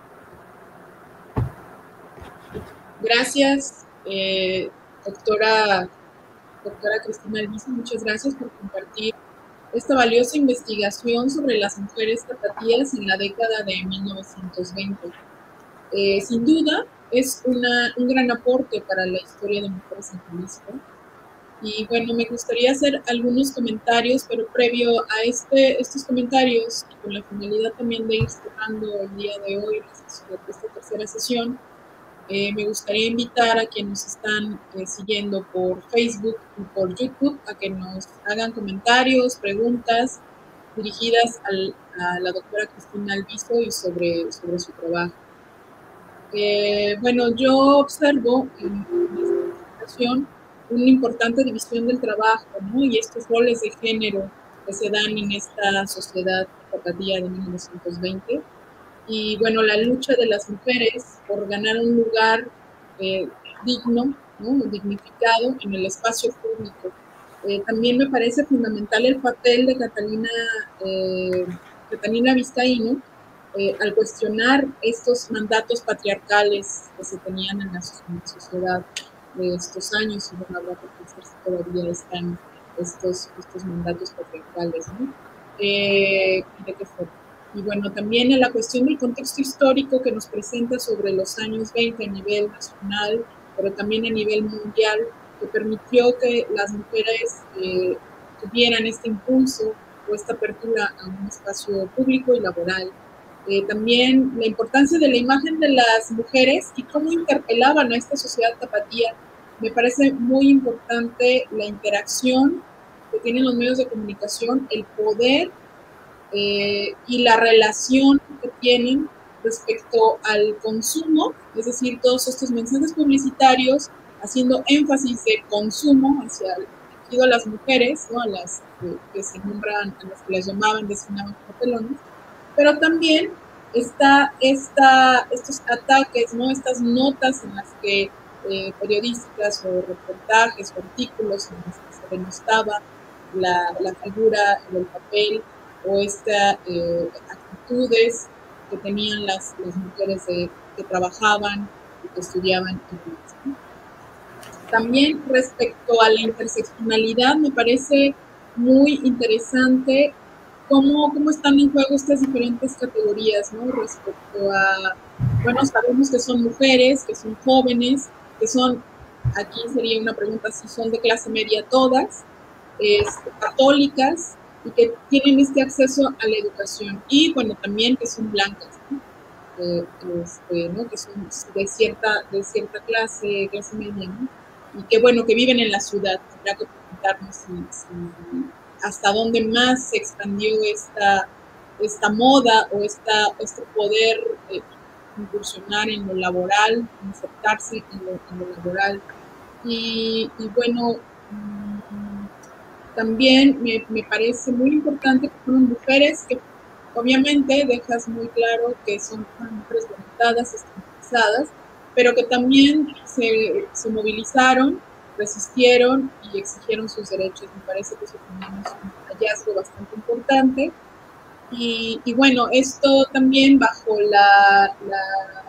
Gracias, eh, doctora, doctora Cristina Albizu, muchas gracias por compartir esta valiosa investigación sobre las mujeres tapatías en la década de mil novecientos veinte. Eh, sin duda, es una, un gran aporte para la historia de mujeres en Jalisco. Y bueno, me gustaría hacer algunos comentarios, pero previo a este, estos comentarios, y con la finalidad también de ir cerrando el día de hoy, esta tercera sesión, eh, me gustaría invitar a quienes nos están eh, siguiendo por Facebook y por YouTube a que nos hagan comentarios, preguntas dirigidas al, a la doctora Cristina Albizu y sobre, sobre su trabajo. Eh, bueno, yo observo en, en esta presentación una importante división del trabajo, ¿no? Y estos roles de género que se dan en esta sociedad tapatía de mil novecientos veinte. Y bueno, la lucha de las mujeres por ganar un lugar eh, digno, ¿no? Dignificado en el espacio público. Eh, también me parece fundamental el papel de Catalina, eh, Catalina Vizcaíno, eh, al cuestionar estos mandatos patriarcales que se tenían en la, en la sociedad de estos años, y bueno, habrá que pensar si todavía están estos, estos mandatos patriarcales, ¿no? Eh, ¿y de qué forma? Y bueno, también en la cuestión del contexto histórico que nos presenta sobre los años veinte a nivel nacional, pero también a nivel mundial, que permitió que las mujeres eh, tuvieran este impulso o esta apertura a un espacio público y laboral. Eh, también la importancia de la imagen de las mujeres y cómo interpelaban a esta sociedad tapatía. Me parece muy importante la interacción que tienen los medios de comunicación, el poder eh, y la relación que tienen respecto al consumo, es decir, todos estos mensajes publicitarios haciendo énfasis de consumo hacia dirigido a las mujeres, ¿no? A las eh, que se nombran, a las que las llamaban, designaban como pelones, pero también está esta, estos ataques, ¿no? Estas notas en las que eh, periodísticas o reportajes o artículos en los que se denostaba la, la figura, el papel o estas eh, actitudes que tenían las, las mujeres de, que trabajaban y que estudiaban inglés, ¿no? También respecto a la interseccionalidad, me parece muy interesante cómo, cómo están en juego estas diferentes categorías, ¿no? Respecto a, bueno, sabemos que son mujeres, que son jóvenes, que son, aquí sería una pregunta si son de clase media todas, es, católicas, y que tienen este acceso a la educación, y bueno, también que son blancas, ¿no? Eh, este, ¿no? Que son de cierta, de cierta clase, clase media, ¿no? Y que bueno, que viven en la ciudad. Habrá que preguntarnos si, si hasta dónde más se expandió esta, esta moda o esta, este poder eh, incursionar en lo laboral, insertarse en lo, en lo laboral. Y, y bueno, mmm, también me, me parece muy importante que fueron mujeres que obviamente dejas muy claro que son mujeres violentadas, estigmatizadas, pero que también se, se movilizaron, resistieron y exigieron sus derechos. Me parece que eso también es un hallazgo bastante importante. Y, y bueno, esto también bajo la, la,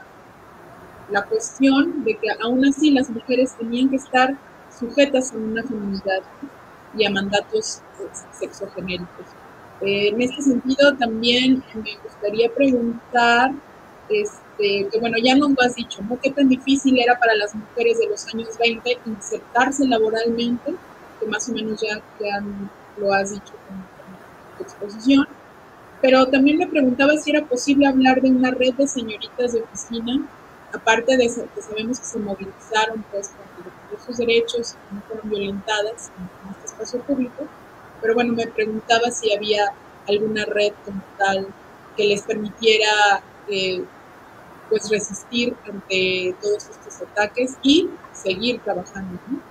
la cuestión de que aún así las mujeres tenían que estar sujetas a una feminidad y a mandatos sexogenéricos. Eh, en este sentido, también me gustaría preguntar, este, que bueno, ya nos lo has dicho, ¿no? ¿Qué tan difícil era para las mujeres de los años veinte insertarse laboralmente? Que más o menos ya, ya lo has dicho con, con tu exposición. Pero también me preguntaba si era posible hablar de una red de señoritas de oficina, aparte de que sabemos que se movilizaron pues, para defender sus derechos y no fueron violentadas en, en este espacio público. Pero bueno, me preguntaba si había alguna red como tal que les permitiera eh, pues resistir ante todos estos ataques y seguir trabajando, ¿no?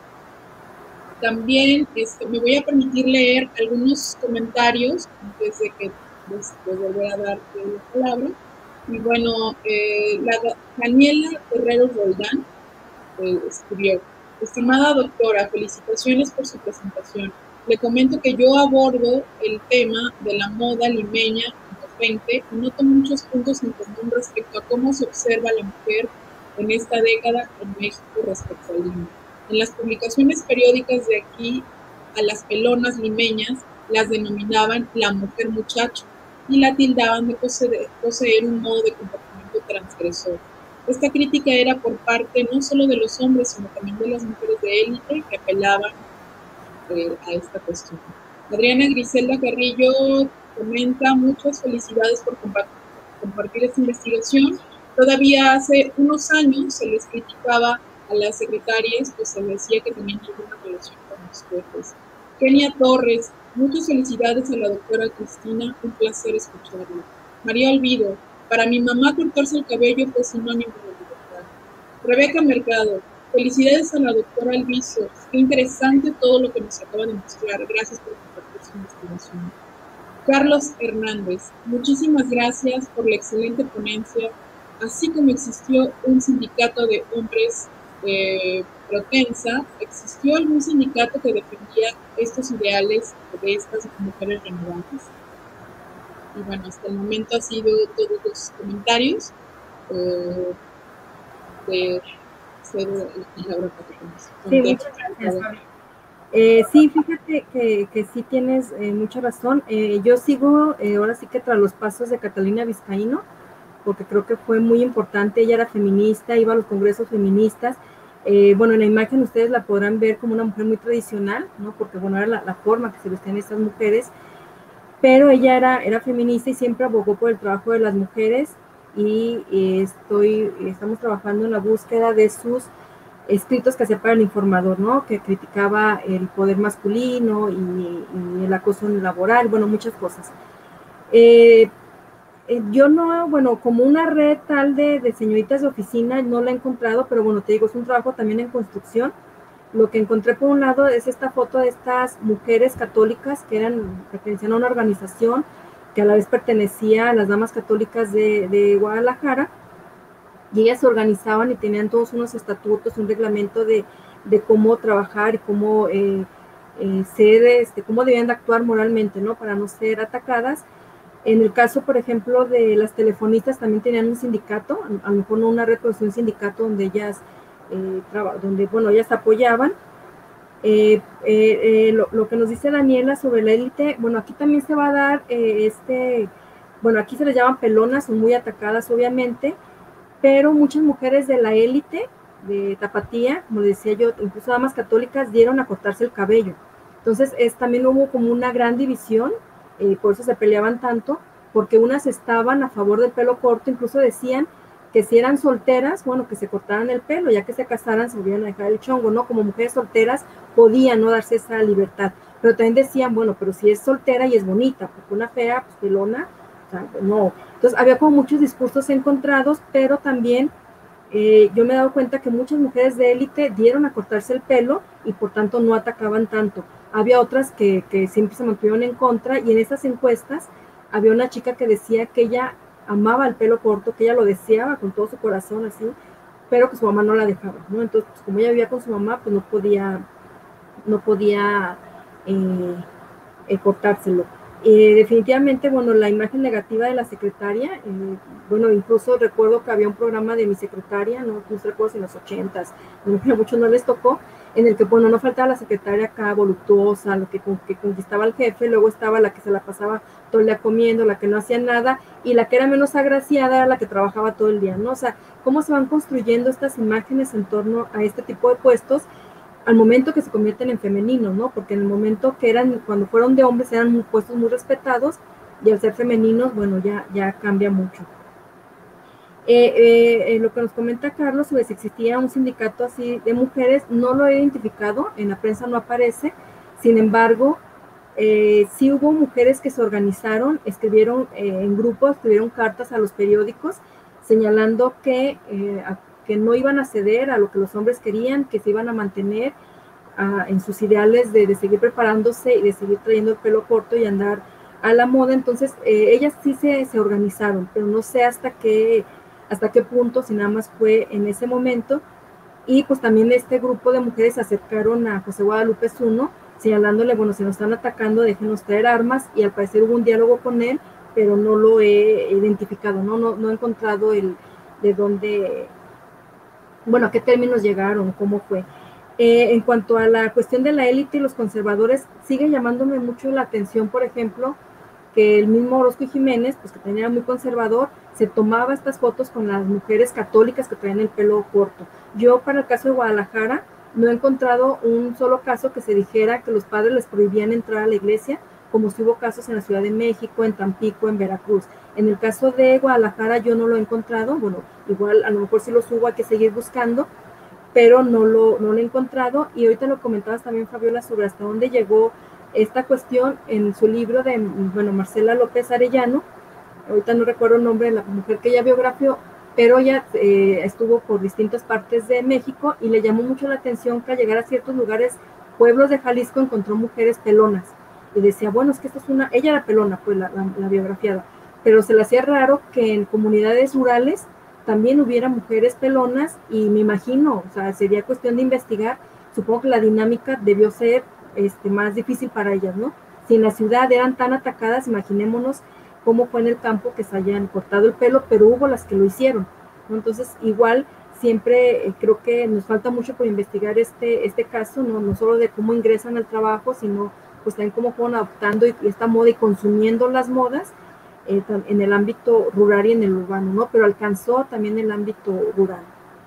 También este, me voy a permitir leer algunos comentarios antes de que después volver a darte la palabra. Y bueno, eh, la, Daniela Herrero Roldán eh, escribió: estimada doctora, felicitaciones por su presentación. Le comento que yo abordo el tema de la moda limeña en los veinte y noto muchos puntos en común respecto a cómo se observa la mujer en esta década en México respecto al Lima. En las publicaciones periódicas de aquí, a las pelonas limeñas las denominaban la mujer muchacho y la tildaban de poseer, poseer un modo de comportamiento transgresor. Esta crítica era por parte no solo de los hombres, sino también de las mujeres de élite que apelaban eh, a esta cuestión. Adriana Griselda Carrillo comenta: muchas felicidades por compartir, compartir esta investigación. Todavía hace unos años se les criticaba a las secretarias, pues se decía que tenían alguna relación con los jefes. Kenia Torres: muchas felicidades a la doctora Cristina, un placer escucharla. María Olvido: para mi mamá cortarse el cabello fue sinónimo de libertad. Rebeca Mercado: felicidades a la doctora Alviso, qué interesante todo lo que nos acaba de mostrar, gracias por compartir su investigación. Carlos Hernández: muchísimas gracias por la excelente ponencia, así como existió un sindicato de hombres eh, Protensa, existió algún sindicato que defendía estos ideales de estas mujeres renovables. Y bueno, hasta el momento ha sido todos los comentarios. Eh, de cedo la palabra para Sí, muchas gracias, Fabi. Eh, sí, fíjate que, que sí tienes eh, mucha razón. Eh, yo sigo eh, ahora sí que tras los pasos de Catalina Vizcaíno, porque creo que fue muy importante. Ella era feminista, iba a los congresos feministas. Eh, bueno, en la imagen ustedes la podrán ver como una mujer muy tradicional, ¿no? Porque, bueno, era la, la forma que se vestían estas mujeres, pero ella era, era feminista y siempre abogó por el trabajo de las mujeres y eh, estoy, estamos trabajando en la búsqueda de sus escritos que hacía para el Informador, ¿no? Que criticaba el poder masculino y, y el acoso laboral, bueno, muchas cosas. Eh, yo no, bueno, como una red tal de, de señoritas de oficina no la he encontrado, pero bueno, te digo, es un trabajo también en construcción. Lo que encontré por un lado es esta foto de estas mujeres católicas que eran, pertenecían a una organización que a la vez pertenecía a las Damas Católicas de, de Guadalajara, y ellas se organizaban y tenían todos unos estatutos, un reglamento de, de cómo trabajar y cómo eh, eh, ser, este, cómo debían de actuar moralmente, ¿no? Para no ser atacadas. En el caso, por ejemplo, de las telefonistas, también tenían un sindicato, a lo mejor no una red, pero sí un sindicato donde ellas, eh, donde, bueno, ellas apoyaban. Eh, eh, eh, lo, lo que nos dice Daniela sobre la élite, bueno, aquí también se va a dar eh, este, bueno, aquí se les llaman pelonas, son muy atacadas, obviamente, pero muchas mujeres de la élite de Tapatía, como decía yo, incluso damas católicas, dieron a cortarse el cabello. Entonces, es, también hubo como una gran división, eh, por eso se peleaban tanto, porque unas estaban a favor del pelo corto, incluso decían que si eran solteras, bueno, que se cortaran el pelo, ya que se casaran, se volvían a dejar el chongo, ¿no? Como mujeres solteras podían no darse esa libertad. Pero también decían, bueno, pero si es soltera y es bonita, porque una fea, pues pelona, o sea, no. Entonces, había como muchos discursos encontrados, pero también eh, yo me he dado cuenta que muchas mujeres de élite dieron a cortarse el pelo y por tanto no atacaban tanto. Había otras que, que siempre se mantuvieron en contra, y en esas encuestas había una chica que decía que ella amaba el pelo corto, que ella lo deseaba con todo su corazón así, pero que su mamá no la dejaba, ¿no? Entonces, pues, como ella vivía con su mamá, pues no podía, no podía eh, eh, cortárselo. Eh, definitivamente, bueno, la imagen negativa de la secretaria, eh, bueno, incluso recuerdo que había un programa de mi secretaria, no, no recuerdo si en los ochentas, a muchos no les tocó, en el que, bueno, no faltaba la secretaria acá voluptuosa, lo que, que conquistaba al jefe, luego estaba la que se la pasaba todo el día comiendo, la que no hacía nada, y la que era menos agraciada era la que trabajaba todo el día, ¿no? O sea, cómo se van construyendo estas imágenes en torno a este tipo de puestos al momento que se convierten en femeninos, ¿no? Porque en el momento que eran, cuando fueron de hombres, eran muy, puestos muy respetados, y al ser femeninos, bueno, ya, ya cambia mucho. Eh, eh, eh, lo que nos comenta Carlos sobre si existía un sindicato así de mujeres, no lo he identificado, en la prensa no aparece, sin embargo, eh, sí hubo mujeres que se organizaron, escribieron eh, en grupos, escribieron cartas a los periódicos, señalando que, eh, a, que no iban a ceder a lo que los hombres querían, que se iban a mantener a, en sus ideales de, de seguir preparándose y de seguir trayendo el pelo corto y andar a la moda. Entonces eh, ellas sí se, se organizaron, pero no sé hasta qué, hasta qué punto, si nada más fue en ese momento. Y pues también este grupo de mujeres se acercaron a José Guadalupe Zuno, señalándole, bueno, si nos están atacando, déjenos traer armas, y al parecer hubo un diálogo con él, pero no lo he identificado, no, no, no he encontrado el de dónde, bueno, a qué términos llegaron, cómo fue. Eh, en cuanto a la cuestión de la élite y los conservadores, sigue llamándome mucho la atención, por ejemplo, que el mismo Orozco y Jiménez, pues que tenía muy conservador, se tomaba estas fotos con las mujeres católicas que traían el pelo corto. Yo, para el caso de Guadalajara, no he encontrado un solo caso que se dijera que los padres les prohibían entrar a la iglesia, como si hubo casos en la Ciudad de México, en Tampico, en Veracruz. En el caso de Guadalajara yo no lo he encontrado, bueno, igual a lo mejor si los hubo hay que seguir buscando, pero no lo, no lo he encontrado. Y ahorita lo comentabas también, Fabiola, sobre hasta dónde llegó esta cuestión en su libro de, bueno, Marcela López Arellano, ahorita no recuerdo el nombre de la mujer que ella biografió, pero ella eh, estuvo por distintas partes de México y le llamó mucho la atención que al llegar a ciertos lugares, pueblos de Jalisco, encontró mujeres pelonas. Y decía, bueno, es que esto es una, ella era pelona, pues la, la, la biografiada, pero se le hacía raro que en comunidades rurales también hubiera mujeres pelonas, y me imagino, o sea, sería cuestión de investigar. Supongo que la dinámica debió ser este, más difícil para ellas, ¿no? Si en la ciudad eran tan atacadas, imaginémonos cómo fue en el campo que se hayan cortado el pelo, pero hubo las que lo hicieron, ¿no? Entonces, igual, siempre eh, creo que nos falta mucho por investigar este, este caso, ¿no? No solo de cómo ingresan al trabajo, sino pues también cómo fueron adoptando esta moda y consumiendo las modas eh, en el ámbito rural y en el urbano, ¿no? Pero alcanzó también el ámbito rural.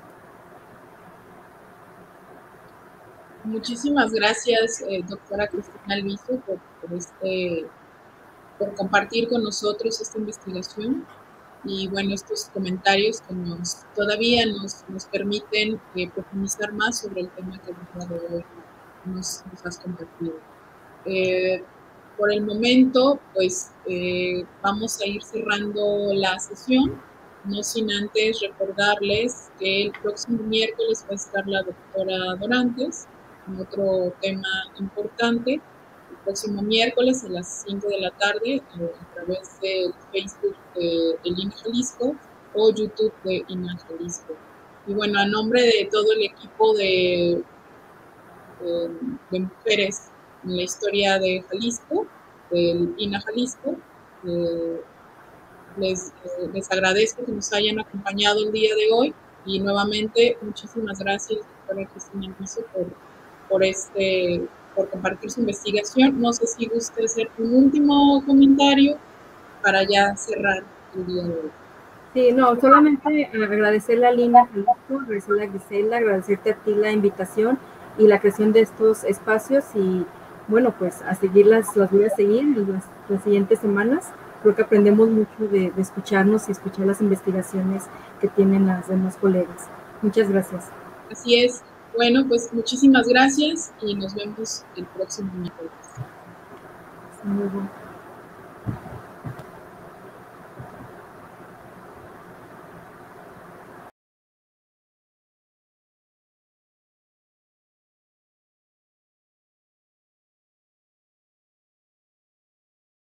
Muchísimas gracias, eh, doctora Cristina Alviso, por, por, este, por compartir con nosotros esta investigación y, bueno, estos comentarios que nos todavía nos, nos permiten eh, profundizar más sobre el tema que el día de hoy nos, nos has compartido. Eh, por el momento, pues eh, vamos a ir cerrando la sesión, no sin antes recordarles que el próximo miércoles va a estar la doctora Dorantes con otro tema importante. El próximo miércoles a las cinco de la tarde eh, a través del Facebook de, del I N A Jalisco o YouTube de I N A Jalisco. Y bueno, a nombre de todo el equipo de, de, de mujeres en la historia de Jalisco, del I N A Jalisco, eh, les, eh, les agradezco que nos hayan acompañado el día de hoy y nuevamente muchísimas gracias, doctora Cristina Alviso, por, por este por compartir su investigación. No sé si gusta hacer un último comentario para ya cerrar el día de hoy. Sí, no, solamente agradecerle a Lina Jalisco, agradecerle a Grisela, agradecerte a ti la invitación y la creación de estos espacios, y bueno, pues a seguirlas, las voy a seguir en las, las siguientes semanas. Creo que aprendemos mucho de, de escucharnos y escuchar las investigaciones que tienen las demás colegas. Muchas gracias. Así es. Bueno, pues muchísimas gracias y nos vemos el próximo miércoles. Muy bien.